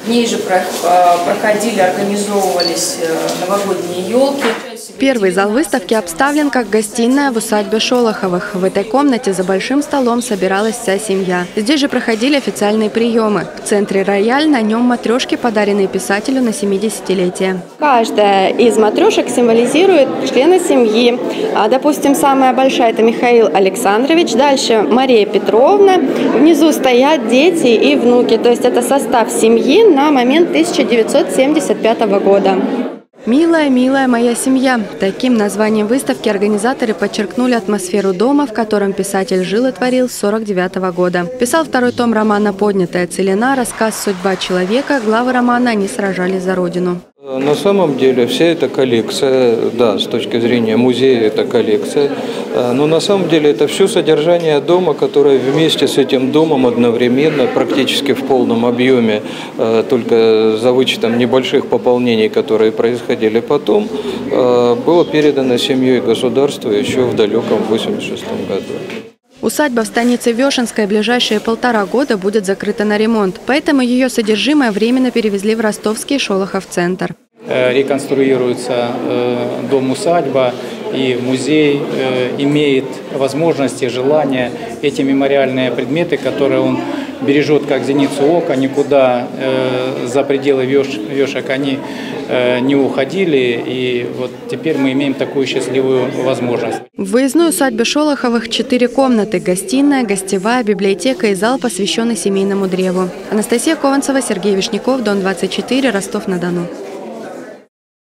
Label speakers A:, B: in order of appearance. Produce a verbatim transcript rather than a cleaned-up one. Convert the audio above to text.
A: В ней же проходили, организовывались новогодние елки.
B: Первый зал выставки обставлен как гостиная в усадьбе Шолоховых. В этой комнате за большим столом собиралась вся семья. Здесь же проходили официальные приемы. В центре рояль, на нем матрешки, подаренные писателю на семидесятилетие.
C: Каждая из матрешек символизирует члена семьи. Допустим, самая большая – это Михаил Александрович, дальше Мария Петровна. Внизу стоят дети и внуки. То есть это состав семьи на момент тысяча девятьсот семьдесят пятого года.
B: «Милая, милая моя семья». Таким названием выставки организаторы подчеркнули атмосферу дома, в котором писатель жил и творил с сорок девятого года. Писал второй том романа «Поднятая целина», рассказ «Судьба человека». Главы романа «Они сражались за родину».
D: На самом деле вся эта коллекция, да, с точки зрения музея это коллекция, но на самом деле это все содержание дома, которое вместе с этим домом одновременно, практически в полном объеме, только за вычетом небольших пополнений, которые происходили потом, было передано семьей государству еще в далеком восемьдесят шестом году.
B: Усадьба в станице Вешенская в ближайшие полтора года будет закрыта на ремонт, поэтому ее содержимое временно перевезли в ростовский Шолохов-центр.
E: Реконструируется дом-усадьба, и музей имеет возможности, желание эти мемориальные предметы, которые он бережет как зеницу ока, никуда за пределы вешек они не уходили, и вот теперь мы имеем такую счастливую возможность.
B: В выездной усадьбе Шолоховых четыре комнаты – гостиная, гостевая, библиотека и зал, посвященный семейному древу. Анастасия Кованцева, Сергей Вишняков, Дон двадцать четыре, Ростов-на-Дону.